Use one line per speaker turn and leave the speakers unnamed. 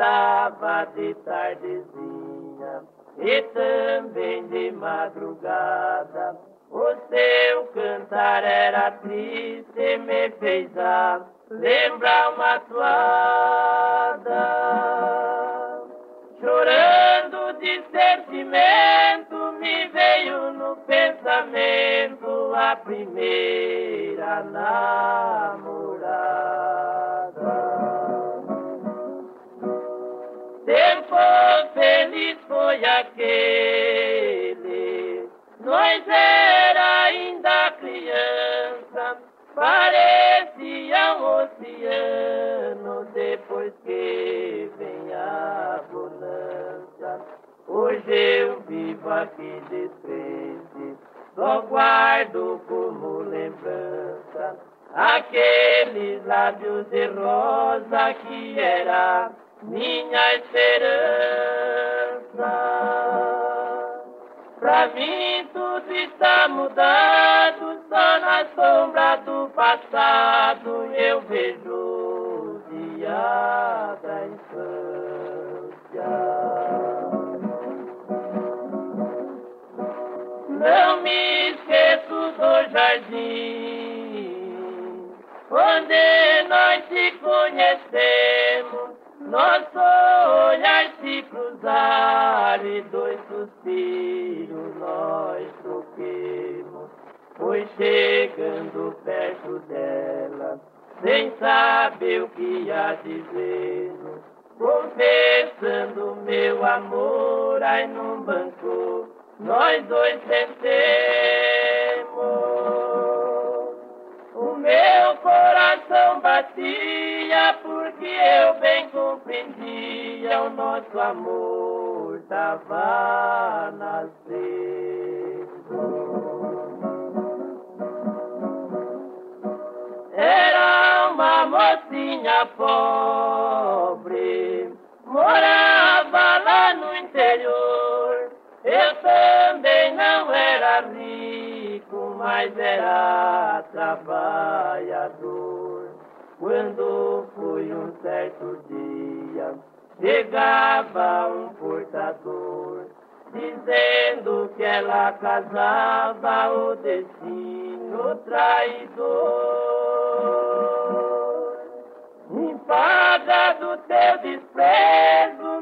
cantava de tardezinha e também de madrugada. O seu cantar era triste e me fez lembrar uma toada. Chorando de sentimento me veio no pensamento a primeira namorada. Tempo feliz foi aquele, nós era ainda criança, parecia um oceano depois que vem a bonança. Hoje eu vivo aqui descrente, só guardo como lembrança aqueles lábios de rosa que era minha esperança. Pra mim tudo está mudado, só na sombra do passado eu vejo o dia da infância. Não me esqueço do jardim, onde nós se conhecemos, nosso olhar se cruzar e dois suspiros nós troquemos. Foi chegando perto dela, sem saber o que ia dizer, confessando meu amor, aí num banco nós dois sentemos. O meu coração batia porque eu bem compreendia o nosso amor tava nascendo. Era uma mocinha pobre, morava lá no interior. Eu também não era rico, mas era trabalhador. Quando foi um certo dia, chegava um portador, dizendo que ela casava o destino traidor. Em paga do teu desprezo,